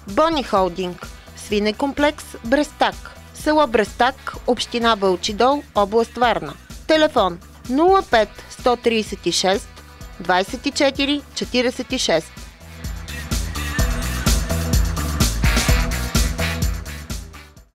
Бони Холдинг, свинекомплекс Брестак, село Брестак, община Бълчидол, област Варна. Телефон 05 136 24 46.